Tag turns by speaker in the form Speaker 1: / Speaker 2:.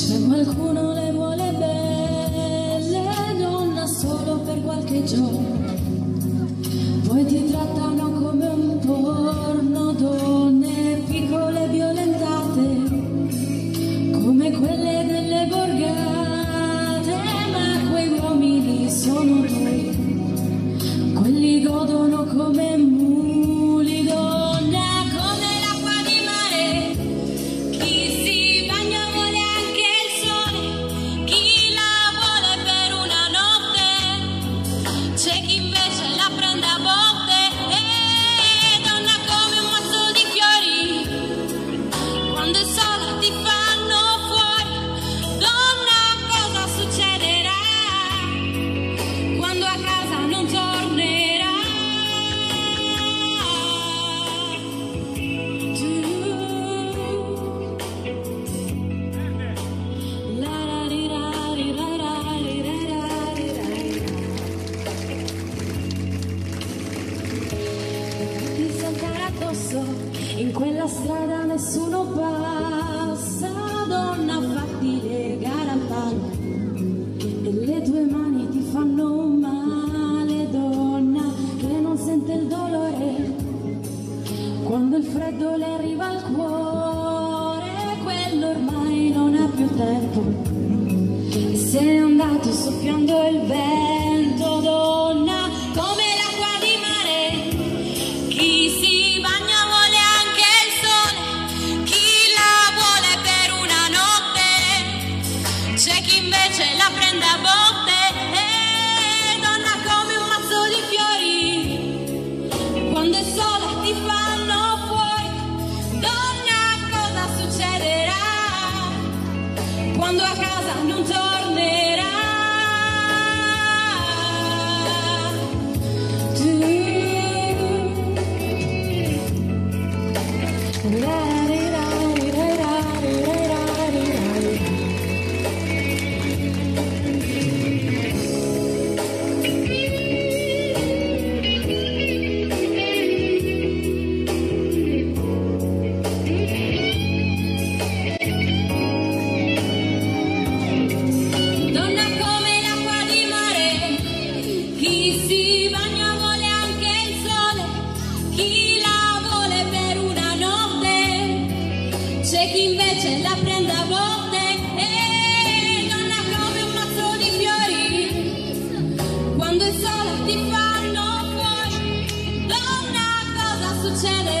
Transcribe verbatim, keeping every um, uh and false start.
Speaker 1: Se qualcuno le vuole belle, donna solo per qualche giorno, poi ti trattano come un porno, donne piccole violentate, come quelle delle borgate, ma quei uomini sono noi, quelli godono come muli, donna come l'acqua di mare, chi si bagna vuole anche il sole, chi la vuole per una notte, c'è chi invece la prende a botte, e donna come un mazzo di fiori, quando è sola ti fanno fuori, donna cosa succederà, quando a casa non tornerà. In quella strada nessuno passa, donna fatti legare al palo, e le tue mani ti fanno male, donna che non sente il dolore, quando il freddo le arriva al cuore, quello ormai non ha più tempo, e se n'è andato soffiando il vento, donna come l'acqua di mare, chi si bagna vuole anche il sole, chi la vuole per una notte, c'è chi invece la prende a botte, e donna come un mazzo di fiori, quando è sola ti fanno fuori, donna cosa succederà, quando a casa non tornerà. C'è chi invece la prende a botte, e donna come un mazzo di fiori, quando è sola ti fanno fuori, donna cosa succede?